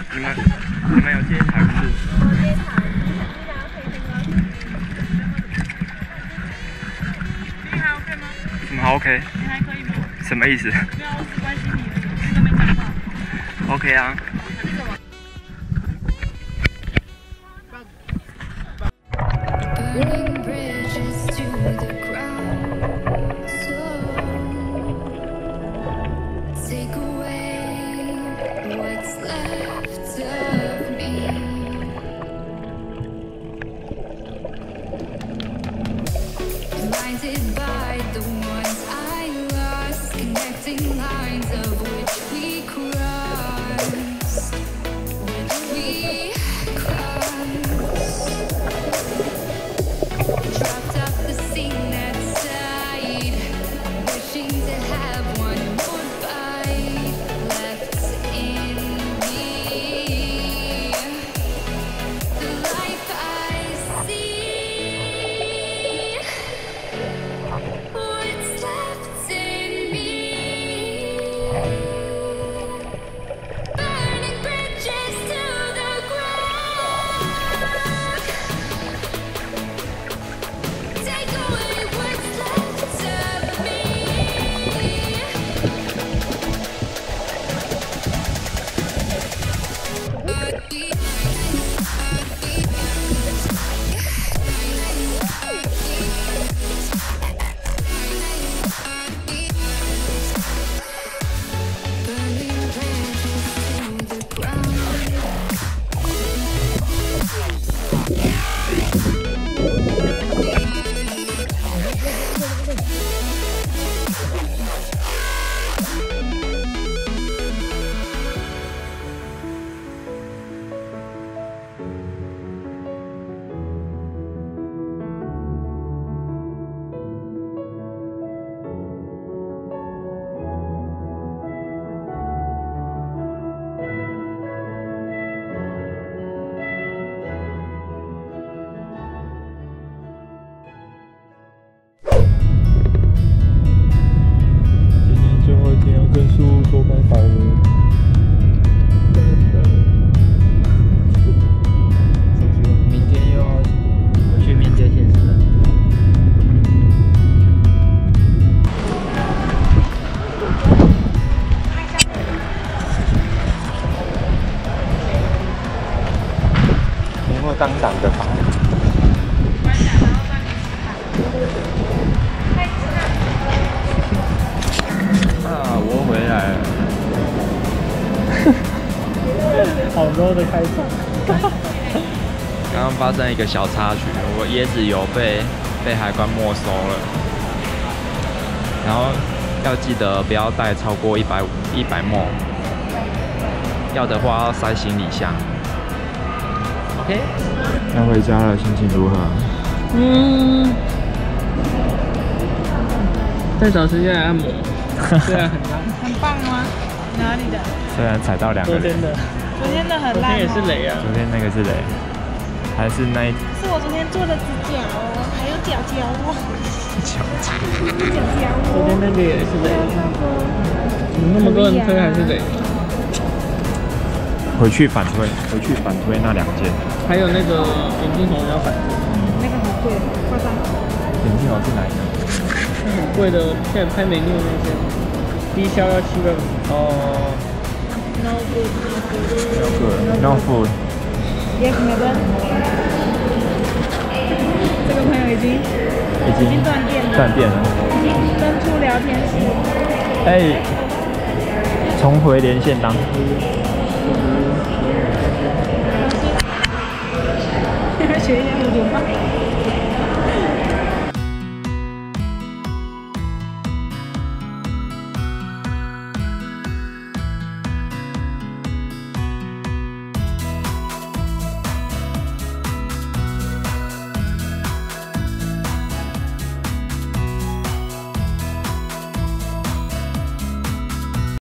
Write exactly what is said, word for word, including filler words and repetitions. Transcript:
你们你们有接台不是？ 我接台，你想要陪陪吗？你还 OK 吗？ 什么 OK？ 你还可以吗？ 什么意思？ 没有，我只关心你而已，你都没讲话。 OK 啊。 当党的法。啊，我回来了。 好多的开场。 刚刚发生一个小插曲，我椰子油被被海关没收了，然后要记得不要带超过一百五一百 ml， 要的话要塞行李箱。OK， 要回家了，心情如何？ 嗯，再找时间来按摩，虽然很烂， 很棒吗？哪里的？ 虽然踩到两个雷， 昨天的， 昨天的很烂、哦， 昨天也是雷啊。 昨天那个是雷，还是那一？ 是我昨天做的指甲哦，还有脚脚哦。 脚趾。 脚脚哦。 昨天那个也是雷，怎么那么多人推还是雷？ 回去反推，回去反推那两件。 还有那个眼镜猴要反推， 嗯，那个好贵，夸张。 眼镜猴是哪一个？ 那很贵的，现在拍美妞那件，低消要七万五。 哦。 No good, no good, no food. Yes, madam. 这个朋友已经已经已经断电了， 断电了， 已经登出聊天室。 哎，重回连线当。 学一下蝴蝶棒。